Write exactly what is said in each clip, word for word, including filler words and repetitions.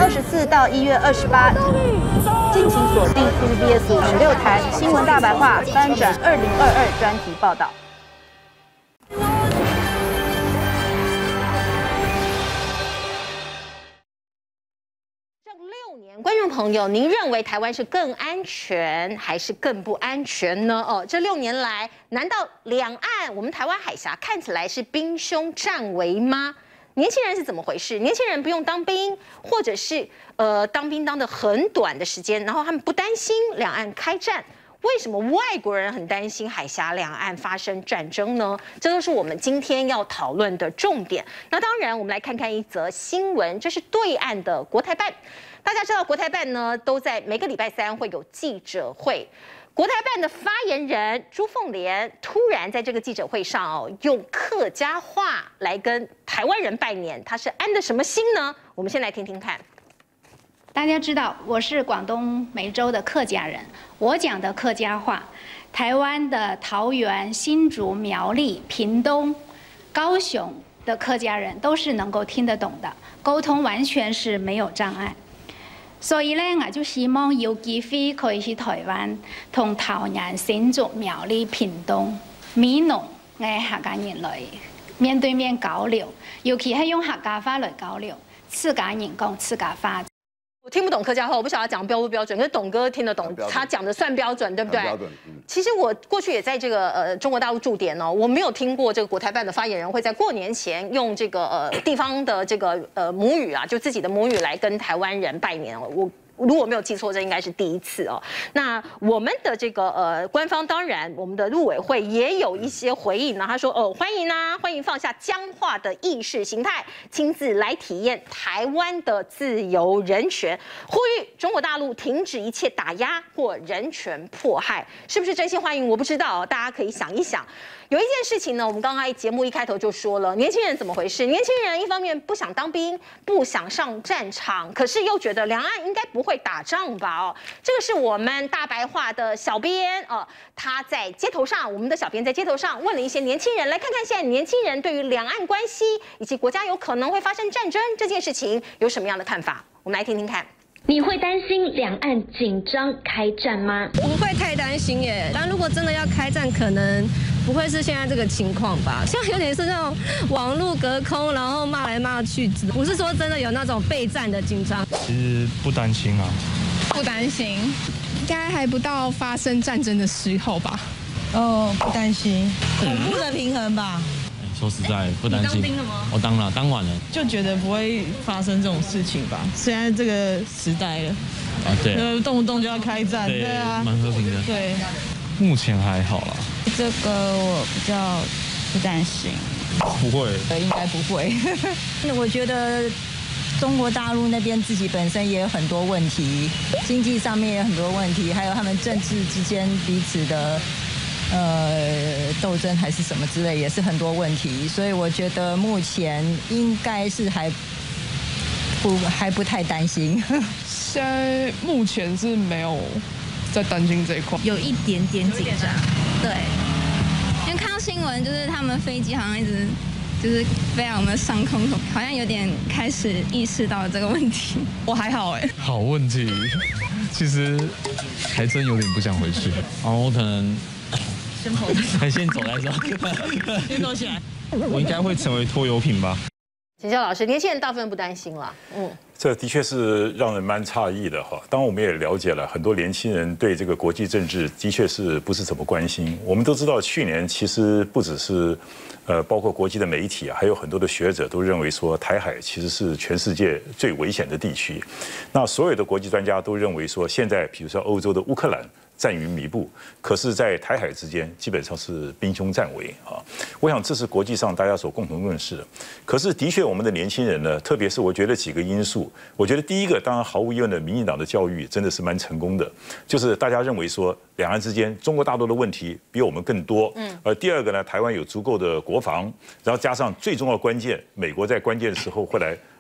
二十四到一月二十八，敬请锁定 T V B S 五十六台新闻大白话翻转二零二二专题报道。 观众朋友，您认为台湾是更安全还是更不安全呢？哦，这六年来，难道两岸我们台湾海峡看起来是兵凶战危吗？年轻人是怎么回事？年轻人不用当兵，或者是呃当兵当的很短的时间，然后他们不担心两岸开战。 为什么外国人很担心海峡两岸发生战争呢？这都是我们今天要讨论的重点。那当然，我们来看看一则新闻，这是对岸的国台办。大家知道，国台办呢都在每个礼拜三会有记者会。国台办的发言人朱凤莲突然在这个记者会上哦，用客家话来跟台湾人拜年，他是安的什么心呢？我们先来听听看。 大家知道我是广东梅州的客家人，我讲的客家话，台湾的桃园、新竹、苗栗、屏东、高雄的客家人都是能够听得懂的，沟通完全是没有障碍。所以咧，我就希望有機會可以去台灣同桃園、新竹、苗栗、屏東、閩農嘅客家人嚟面對面交流，尤其係用客家話嚟交流，自家人講自家話。 我听不懂客家话，我不晓得讲标不标准，可是董哥听得懂，他讲的算标准，对不对？标准。嗯、其实我过去也在这个呃中国大陆驻点哦，我没有听过这个国台办的发言人会在过年前用这个呃地方的这个呃母语啊，就自己的母语来跟台湾人拜年哦。我。 如果没有记错，这应该是第一次哦。那我们的这个呃官方当然，我们的陆委会也有一些回应呢。他说：“哦，欢迎啊，欢迎放下僵化的意识形态，亲自来体验台湾的自由人权，呼吁中国大陆停止一切打压或人权迫害。”是不是真心欢迎？我不知道，大家可以想一想。 有一件事情呢，我们刚刚节目一开头就说了，年轻人怎么回事？年轻人一方面不想当兵，不想上战场，可是又觉得两岸应该不会打仗吧？哦，这个是我们大白话的小编哦，他在街头上，我们的小编在街头上问了一些年轻人，来看看现在年轻人对于两岸关系以及国家有可能会发生战争这件事情有什么样的看法？我们来听听看。 你会担心两岸紧张开战吗？ 不会太担心耶，但如果真的要开战，可能不会是现在这个情况吧？像有点是那种网络隔空，然后骂来骂去，不是说真的有那种备战的紧张。 其实不担心啊， 不担心，应该还不到发生战争的时候吧？ 哦，不担心，恐怖的平衡吧。 说实在，不担心。 你当兵了吗？ 我当了，当完了。 就觉得不会发生这种事情吧？现在这个时代了， 啊对， 呃，动不动就要开战，对啊， 蛮和平的。 对， 目前还好啦。 这个我比较不担心。 不会， 应该不会。 我觉得中国大陆那边自己本身也有很多问题，经济上面也有很多问题，还有他们政治之间彼此的。 呃，斗争还是什么之类，也是很多问题，所以我觉得目前应该是还不还不太担心。 现在目前是没有在担心这一块， 有一点点紧张，对，因为看到新闻，就是他们飞机好像一直就是飞在我们上空，好像有点开始意识到这个问题。 我还好哎， 好问题，其实还真有点不想回去，然后我可能。 先跑， 还先走再说， 先走起来。 我应该会成为拖油瓶吧？ 请教老师，年轻人大部分不担心了，嗯， 这的确是让人蛮诧异的哈。当然，我们也了解了很多年轻人对这个国际政治的确是不是怎么关心。我们都知道，去年其实不只是，呃，包括国际的媒体啊，还有很多的学者都认为说，台海其实是全世界最危险的地区。那所有的国际专家都认为说，现在比如说欧洲的乌克兰。 战云密布，可是，在台海之间基本上是兵凶战危啊！我想这是国际上大家所共同认识的。可是，的确，我们的年轻人呢，特别是我觉得几个因素，我觉得第一个，当然毫无疑问的，民进党的教育真的是蛮成功的，就是大家认为说，两岸之间中国大陆的问题比我们更多，嗯，而第二个呢，台湾有足够的国防，然后加上最重要的关键，美国在关键的时候会来。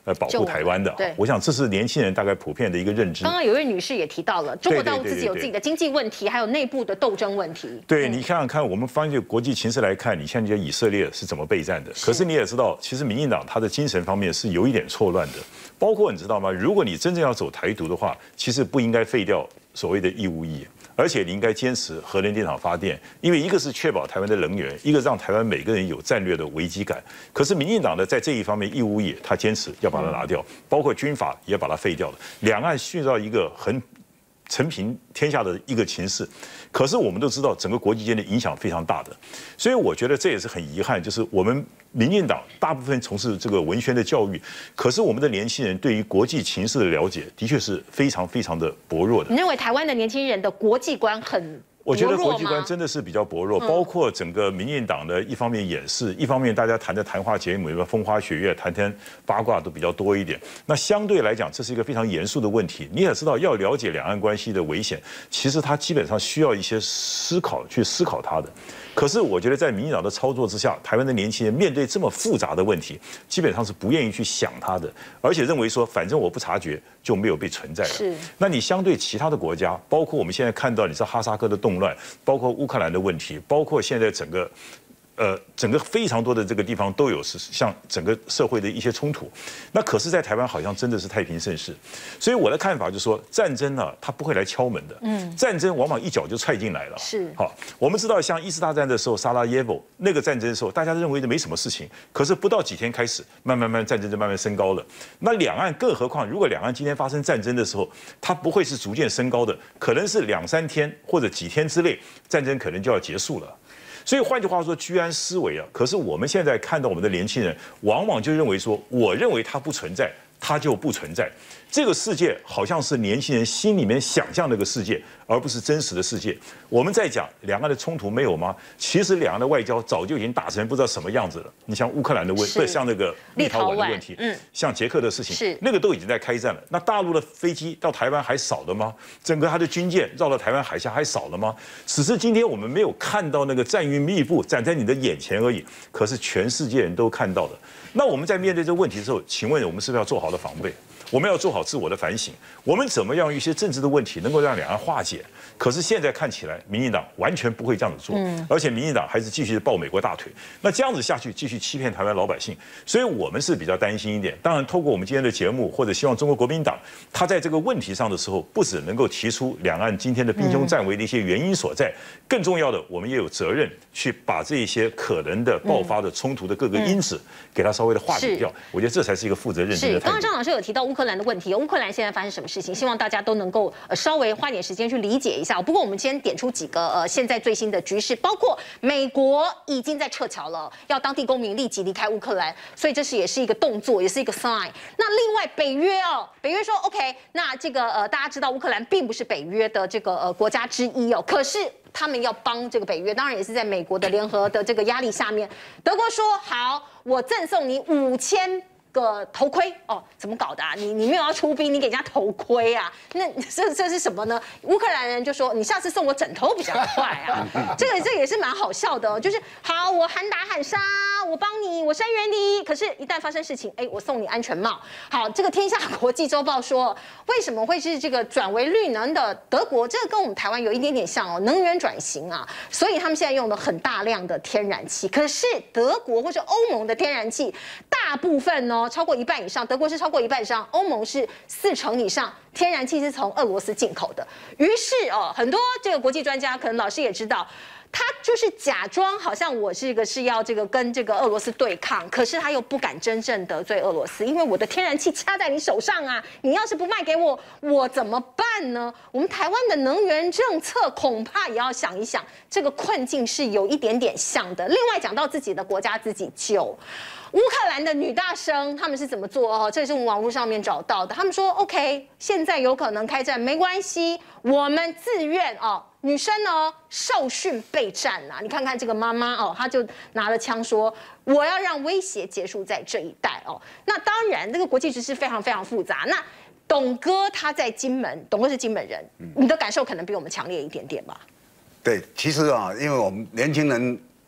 呃保护台湾的。 对， 我想这是年轻人大概普遍的一个认知。 刚刚有一位女士也提到了，中国大陆自己有自己的经济问题，还有内部的斗争问题。 对，你想想看，我们翻这个国际情势来看，你像这些以色列是怎么备战的？可是你也知道，其实民进党他的精神方面是有一点错乱的，包括你知道吗？如果你真正要走台独的话，其实不应该废掉所谓的义务役。而且你应该坚持核能电厂发电，因为一个是确保台湾的能源，一个让台湾每个人有战略的危机感。可是民进党呢，在这一方面义务役，他坚持要把它拿掉，包括军法也把它废掉了。两岸遇到一个很承平天下的一个情势，可是我们都知道，整个国际间的影响非常大的，所以我觉得这也是很遗憾，就是我们民进党大部分从事这个文宣的教育，可是我们的年轻人对于国际情势的了解，的确是非常非常的薄弱的。 你认为台湾的年轻人的国际观很？ 我觉得国际观真的是比较薄弱，包括整个民进党的一方面演示，一方面大家谈的谈话节目，什么风花雪月、谈谈八卦都比较多一点。那相对来讲，这是一个非常严肃的问题。你也知道，要了解两岸关系的危险，其实它基本上需要一些思考去思考它的。可是我觉得在民进党的操作之下，台湾的年轻人面对这么复杂的问题，基本上是不愿意去想它的，而且认为说，反正我不察觉就没有被存在了。 是。 那你相对其他的国家，包括我们现在看到，你知道哈萨克的动乱，包括乌克兰的问题，包括现在整个。呃，整个非常多的这个地方都有是像整个社会的一些冲突，那可是，在台湾好像真的是太平盛世，所以我的看法就是说，战争呢，它不会来敲门的，嗯，战争往往一脚就踹进来了。 是， 好，我们知道，像一次大战的时候，萨拉耶夫那个战争的时候，大家认为没什么事情，可是不到几天开始，慢慢慢战争就慢慢升高了。那两岸，更何况如果两岸今天发生战争的时候，它不会是逐渐升高的，可能是两三天或者几天之内，战争可能就要结束了。所以换句话说，居安思危啊。可是我们现在看到我们的年轻人，往往就认为说，我认为它不存在，它就不存在。这个世界好像是年轻人心里面想象的一个世界，而不是真实的世界。我们在讲两岸的冲突没有吗？其实两岸的外交早就已经打成不知道什么样子了。你像乌克兰的问，不像那个立陶宛的问题，嗯，像捷克的事情，是那个都已经在开战了。那大陆的飞机到台湾还少了吗？整个它的军舰绕到台湾海峡还少了吗？只是今天我们没有看到那个战云密布展在你的眼前而已，可是全世界人都看到了。那我们在面对这个问题的时候，请问我们是不是要做好的防备？我们要做好自我的反省，我们怎么样一些政治的问题能够让两岸化解？可是现在看起来，民进党完全不会这样子做，嗯、而且民进党还是继续抱美国大腿。那这样子下去，继续欺骗台湾老百姓，所以我们是比较担心一点。当然，透过我们今天的节目，或者希望中国国民党他在这个问题上的时候，不只能够提出两岸今天的兵凶战危的一些原因所在，更重要的，我们也有责任去把这一些可能的爆发的冲突的各个因子，给它稍微的化解掉。我觉得这才是一个负责认真的态度。 刚刚张老师有提到乌克兰的问题，乌克兰现在发生什么事情？希望大家都能够呃稍微花点时间去理解一下。不过我们今天点出几个呃现在最新的局势，包括美国已经在撤侨了，要当地公民立即离开乌克兰，所以这是也是一个动作，也是一个 sign。那另外北约哦，北约说 OK， 那这个呃大家知道乌克兰并不是北约的这个呃国家之一哦，可是他们要帮这个北约，当然也是在美国的联合的这个压力下面。德国说好，我赠送你五千个头盔哦，怎么搞的啊？你你没有要出兵，你给人家头盔啊？那这这是什么呢？乌克兰人就说你下次送我枕头比较快啊。这个这个也是蛮好笑的哦，就是好，我喊打喊杀，我帮你，我声援你。可是，一旦发生事情，哎，我送你安全帽。好，这个《天下国际周报》说，为什么会是这个转为绿能的德国？这个跟我们台湾有一点点像哦，能源转型啊，所以他们现在用了很大量的天然气。可是德国或是欧盟的天然气，大部分呢。超过一半以上，德国是超过一半以上，欧盟是四成以上，天然气是从俄罗斯进口的。于是哦，很多这个国际专家，可能老师也知道，他就是假装好像我这个是要这个跟这个俄罗斯对抗，可是他又不敢真正得罪俄罗斯，因为我的天然气掐在你手上啊，你要是不卖给我，我怎么办呢？我们台湾的能源政策恐怕也要想一想，这个困境是有一点点像的。另外讲到自己的国家自己救。乌克兰的女大生他们是怎么做哦？这是我们网络上面找到的。他们说 ：“OK， 现在有可能开战，没关系，我们自愿哦。女生呢受训备战啊！你看看这个妈妈哦，她就拿了枪说：我要让威胁结束在这一带哦。那当然，这个国际局势非常非常复杂。那董哥他在金门，董哥是金门人，你的感受可能比我们强烈一点点吧？ 对，其实啊，因为我们年轻人。”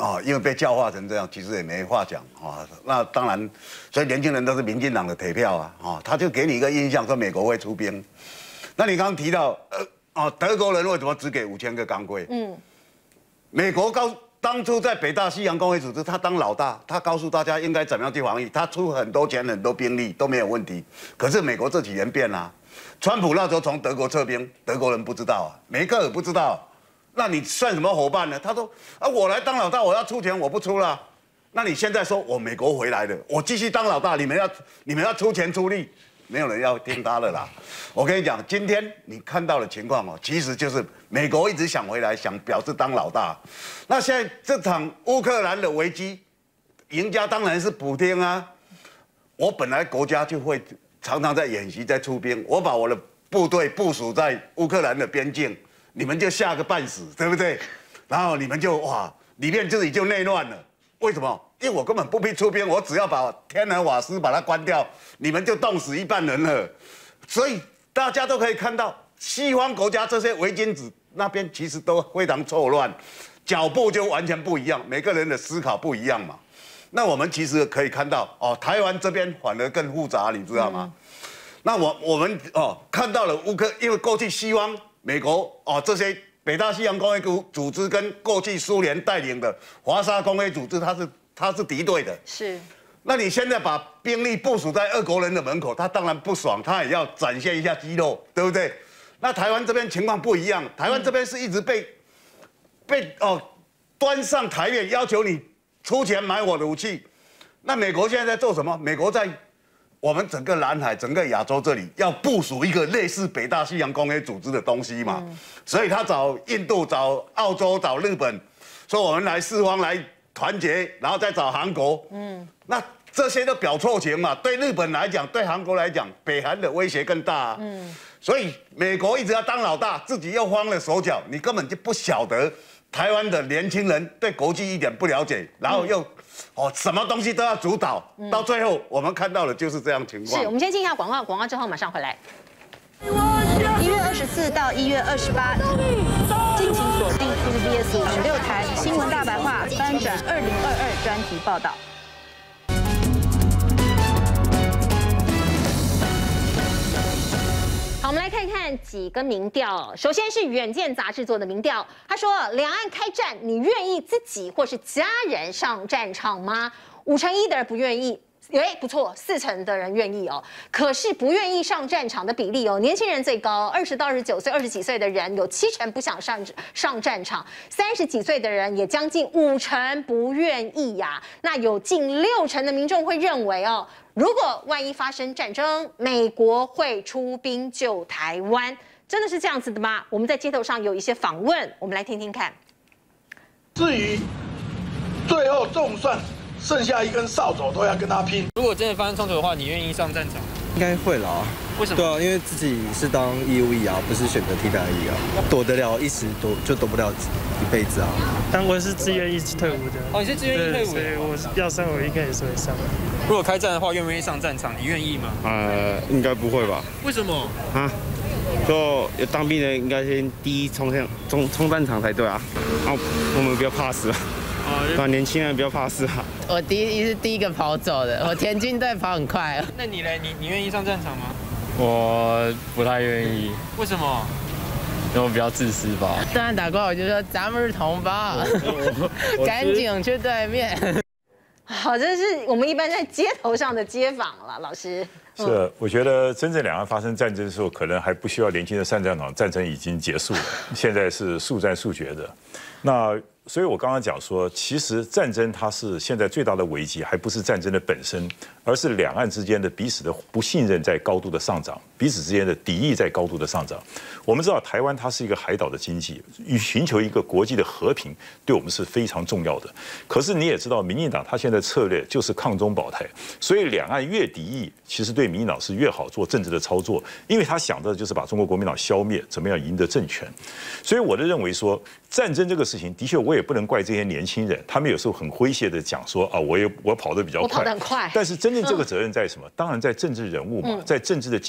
啊，因为被教化成这样，其实也没话讲啊。那当然，所以年轻人都是民进党的铁票啊，啊，他就给你一个印象说美国会出兵。那你刚刚提到，呃，哦，德国人为什么只给五千个钢盔？嗯，美国告当初在北大西洋公约组织，他当老大，他告诉大家应该怎么样去防御，他出很多钱、很多兵力都没有问题。可是美国这几年变了，川普那时候从德国撤兵，德国人不知道啊，梅克尔不知道。那你算什么伙伴呢？他说啊，我来当老大，我要出钱，我不出了。那你现在说我美国回来了，我继续当老大，你们要你们要出钱出力，没有人要听他的啦。我跟你讲，今天你看到的情况哦，其实就是美国一直想回来，想表示当老大。那现在这场乌克兰的危机，赢家当然是普丁啊。我本来国家就会常常在演习，在出兵，我把我的部队部署在乌克兰的边境。你们就吓个半死，对不对？然后你们就哇，里面自己就内乱了。为什么？因为我根本不必出兵，我只要把天然瓦斯把它关掉，你们就冻死一半人了。所以大家都可以看到，西方国家这些伪君子那边其实都非常错乱，脚步就完全不一样，每个人的思考不一样嘛。那我们其实可以看到，哦，台湾这边反而更复杂，你知道吗？嗯、那我我们哦看到了乌克，因为过去西方。美国哦，这些北大西洋公约组组织跟过去苏联带领的华沙公约组织，它是它是敌对的。 是。 那你现在把兵力部署在俄国人的门口，他当然不爽，他也要展现一下肌肉，对不对？那台湾这边情况不一样，台湾这边是一直被、嗯、被哦端上台面，要求你出钱买我的武器。那美国现在在做什么？美国在。我们整个南海、整个亚洲这里要部署一个类似北大西洋公约组织的东西嘛，嗯、所以他找印度、找澳洲、找日本，说我们来四方来团结，然后再找韩国。嗯，那这些都表错情嘛。对日本来讲，对韩国来讲，北韩的威胁更大啊。嗯，所以美国一直要当老大，自己又慌了手脚，你根本就不晓得台湾的年轻人对国际一点不了解，然后又。嗯哦，什么东西都要主导，嗯、到最后我们看到的就是这样情况。 是，我们先进一下广告，广告之后马上回来。 一月二十四到一月二十八，敬请锁定 T V B S 五十六台新闻大白话翻转二零二二专题报道。 好，我们来看看几个民调。首先是《远见》杂志做的民调，他说：两岸开战，你愿意自己或是家人上战场吗？五成一的人不愿意。哎，不错，四成的人愿意哦。可是不愿意上战场的比例哦，年轻人最高，二十到二十九岁、二十几岁的人有七成不想上上战场，三十几岁的人也将近五成不愿意呀、啊。那有近六成的民众会认为哦，如果万一发生战争，美国会出兵救台湾，真的是这样子的吗？我们在街头上有一些访问，我们来听听看。 至于最后总算。剩下一根扫帚都要跟他拼。 如果真的发生冲突的话，你愿意上战场？ 应该会啦。 为什么？ 对啊，因为自己是当义务役啊，不是选择替代役啊，躲得了一时，躲就躲不了一辈子啊。 但我是自愿役退伍的。 哦，你是自愿役退伍的， 所以我要上，我应该也是会上。 如果开战的话，愿不愿意上战场？你愿意吗？ 呃，应该不会吧？ 为什么？ 啊？就有当兵的应该先第一冲向冲冲战场才对啊。然后我们不要怕死啊。啊，年轻人不要怕死啊！ 我第一是第一个跑走的，我田径队跑很快。 那你嘞？你你愿意上战场吗？ 我不太愿意。 为什么？ 因为我比较自私吧。 对岸打过来我就说咱们是同胞，赶紧去对面。 好，这是我们一般在街头上的街访了，老师。 是，我觉得真正两岸发生战争的时候，可能还不需要年轻人上战场，战争已经结束了。现在是速战速决的。那所以我刚刚讲说，其实战争它是现在最大的危机，还不是战争的本身，而是两岸之间的彼此的不信任在高度的上涨，彼此之间的敌意在高度的上涨。我们知道台湾它是一个海岛的经济，与寻求一个国际的和平，对我们是非常重要的。可是你也知道，民进党它现在策略就是抗中保台，所以两岸越敌意，其实对民进党是越好做政治的操作，因为他想的就是把中国国民党消灭，怎么样赢得政权。所以我就认为说，战争这个事情，的确我也不能怪这些年轻人，他们有时候很诙谐的讲说啊，我也我跑得比较快， 我跑得很快。 但是真正这个责任在什么？当然在政治人物嘛，在政治的精英嘛。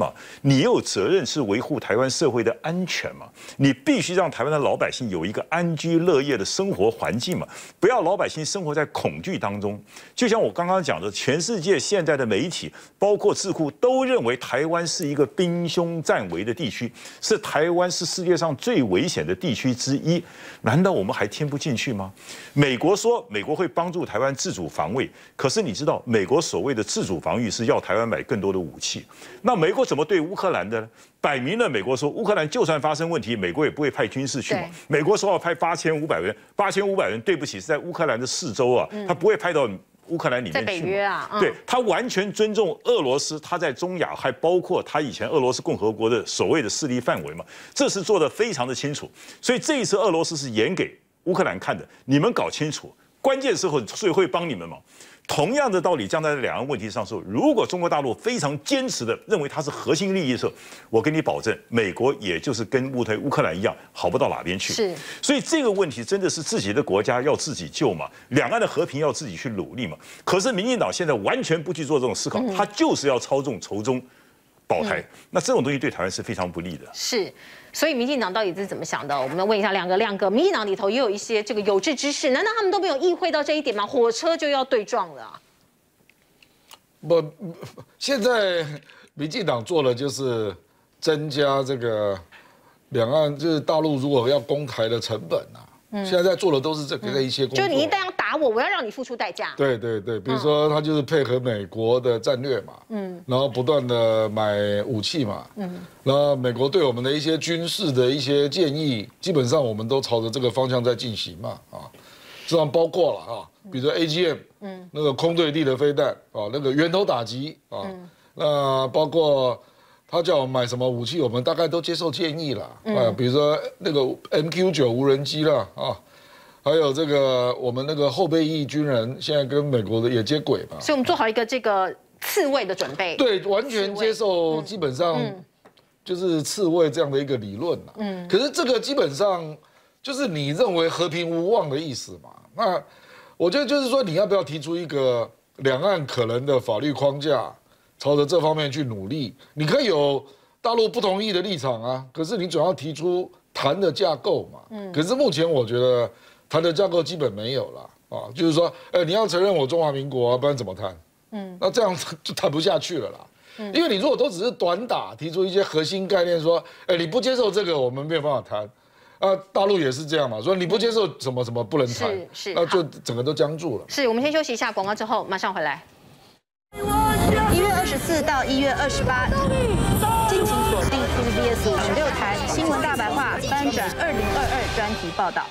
嘛，你有责任是维护台湾社会的安全嘛，你必须让台湾的老百姓有一个安居乐业的生活环境嘛，不要老百姓生活在恐惧当中。就像我刚刚讲的，全世界现在的媒体，包括智库，都认为台湾是一个兵凶战危的地区，是台湾是世界上最危险的地区之一。难道我们还听不进去吗？美国说美国会帮助台湾自主防卫，可是你知道，美国所谓的自主防御是要台湾买更多的武器。那美国怎么对乌克兰的呢？摆明了，美国说乌克兰就算发生问题，美国也不会派军事去嘛。美国说要派八千五百人，八千五百人，对不起，是在乌克兰的四周啊，他不会派到乌克兰里面去。在北约啊，对他完全尊重俄罗斯，他在中亚还包括他以前俄罗斯共和国的所谓的势力范围嘛，这是做得非常的清楚。所以这一次俄罗斯是演给乌克兰看的，你们搞清楚，关键时候谁会帮你们嘛？同样的道理，将在两岸问题上说，如果中国大陆非常坚持的认为它是核心利益的时候，我跟你保证，美国也就是跟乌乌克兰一样，好不到哪边去。是，所以这个问题真的是自己的国家要自己救嘛，两岸的和平要自己去努力嘛。可是民进党现在完全不去做这种思考，他就是要操纵仇中保台，那这种东西对台湾是非常不利的。是。所以民进党到底是怎么想的？我们问一下亮哥，亮哥，民进党里头也有一些这个有志之士，难道他们都没有意会到这一点吗？火车就要对撞了、啊。 不，现在民进党做的就是增加这个两岸，就是大陆如果要攻台的成本啊。嗯、现在在做的都是这个一些工作， 就你一旦要打我，我要让你付出代价。 对对对，比如说他就是配合美国的战略嘛，嗯，然后不断的买武器嘛，嗯，然后美国对我们的一些军事的一些建议，基本上我们都朝着这个方向在进行嘛，啊，这样包括了啊，比如说 A G M， 嗯，那个空对地的飞弹啊，那个源头打击啊，嗯、那包括。他叫我们买什么武器，我们大概都接受建议了啊，比如说那个 M Q 九 无人机啦啊，还有这个我们那个后备役军人现在跟美国的也接轨嘛， 所以我们做好一个这个刺猬的准备。 对，完全接受，基本上就是刺猬这样的一个理论啦。嗯，可是这个基本上就是你认为和平无望的意思嘛？那我觉得就是说你要不要提出一个两岸可能的法律框架？朝着这方面去努力，你可以有大陆不同意的立场啊，可是你总要提出谈的架构嘛。嗯。可是目前我觉得谈的架构基本没有了啊，就是说，哎，你要承认我中华民国啊，不然怎么谈？嗯。那这样就谈不下去了啦。嗯。因为你如果都只是短打，提出一些核心概念，说，哎，你不接受这个，我们没有办法谈。啊，大陆也是这样嘛，说你不接受什么什么不能谈，是是，那就整个都僵住了。 是，我们先休息一下广告之后马上回来。 一月二十四到一月二十八，敬请锁定 T V B S 五十六台新闻大白话翻转二零二二专题报道。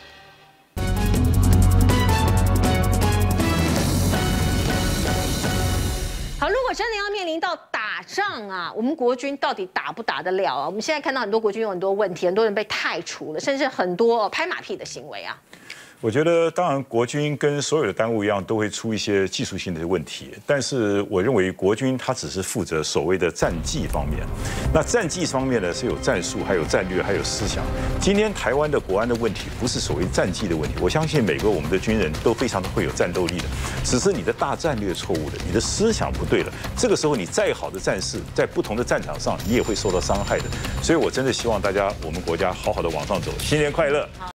好，如果真的要面临到打仗啊，我们国军到底打不打得了啊？我们现在看到很多国军有很多问题，很多人被汰除了，甚至很多拍马屁的行为啊。 我觉得，当然，国军跟所有的单位一样，都会出一些技术性的问题。但是，我认为国军它只是负责所谓的战技方面。那战技方面呢，是有战术、还有战略、还有思想。今天台湾的国安的问题，不是所谓战技的问题。我相信每个我们的军人都非常的会有战斗力的，只是你的大战略错误了，你的思想不对了。这个时候，你再好的战士，在不同的战场上，你也会受到伤害的。所以我真的希望大家，我们国家好好的往上走。新年快乐！